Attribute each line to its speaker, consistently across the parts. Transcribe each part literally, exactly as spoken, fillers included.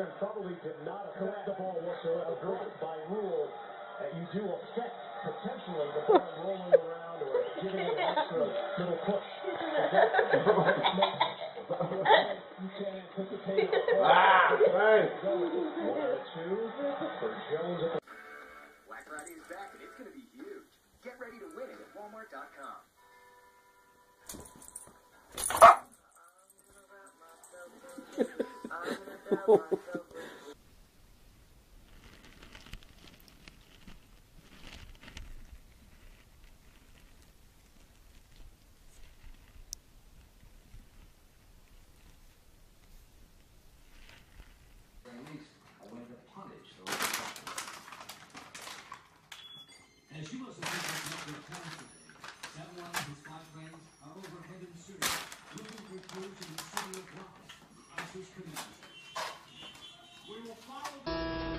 Speaker 1: and probably did not affect the ball whatsoever. By rule, uh, you do affect potentially the ball rolling around or giving it an extra little push. You can't anticipate it.
Speaker 2: Ah, right.
Speaker 1: One out of two for Jones.
Speaker 3: Black Friday is back and it's going to be huge. Get ready to win it at Walmart dot com.
Speaker 4: As you must have picked up your plans today, Samuel and his five friends are over Heaven City, looking for clues in the city of Rock. Isis commands. We will follow the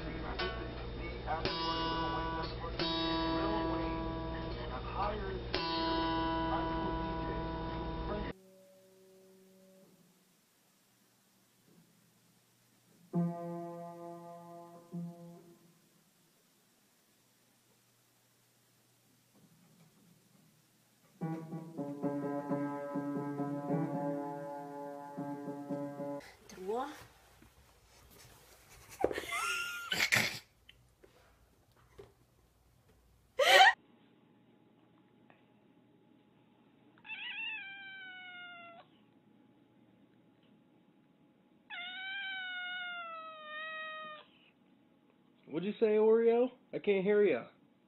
Speaker 5: What?
Speaker 2: What'd you say, Oreo? I can't hear you.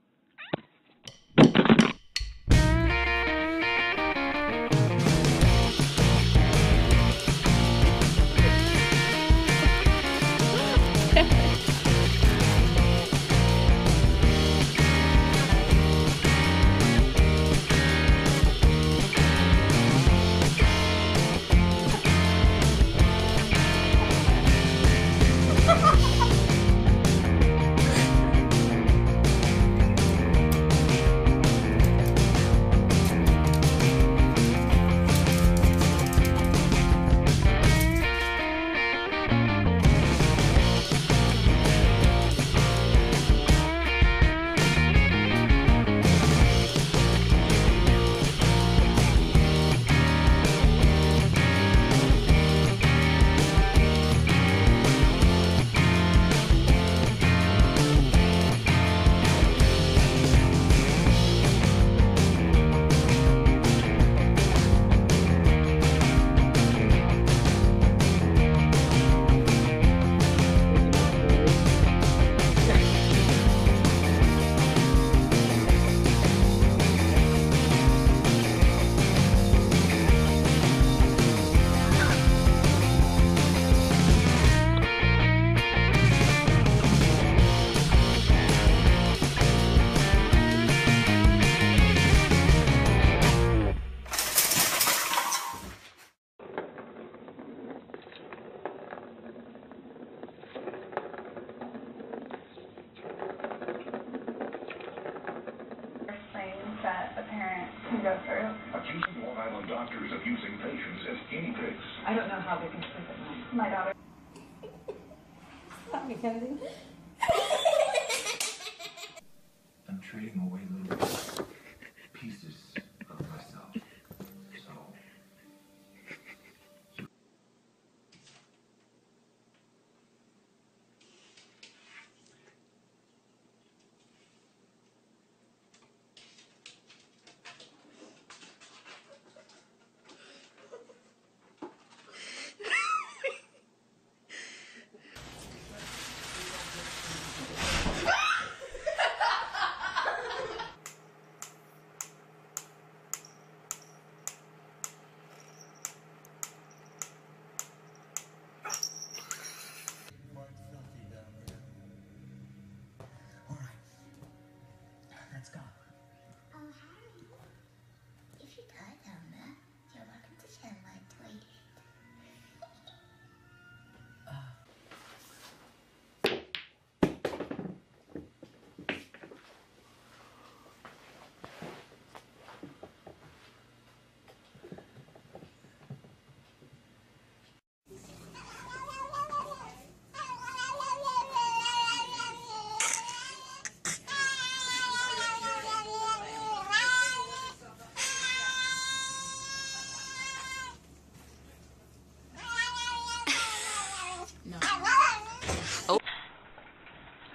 Speaker 6: That a parent can go through.
Speaker 7: Accusing Long Island doctors of using patients as guinea pigs.
Speaker 6: I don't know how they can sleep at night. My daughter.
Speaker 5: Stop, Mackenzie.
Speaker 7: I'm trading away little pieces of myself. So.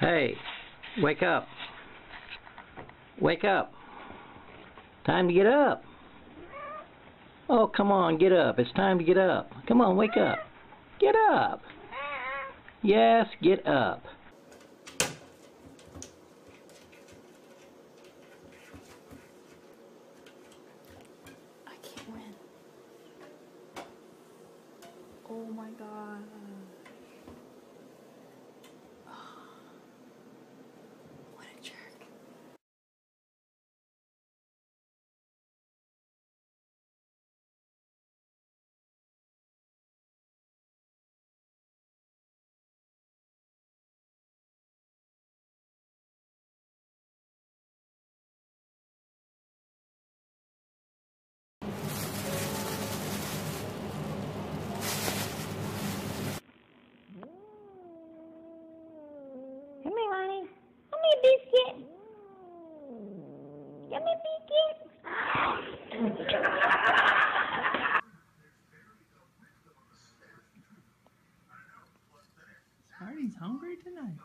Speaker 5: Hey, wake up. Wake up. Time to get up. Oh, come on, get up. It's time to get up. Come on, wake up. Get up. Yes, get up.
Speaker 8: I can't win. Oh my god. What a jerk.
Speaker 9: Come here, honey. Come here, biscuit. Come here, biscuit.
Speaker 10: Smarty's hungry tonight.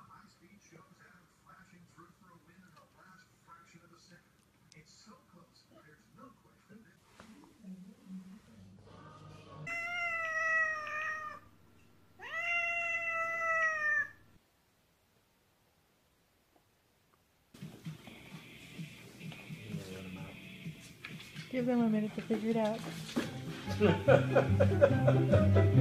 Speaker 10: Give them a minute to figure it out.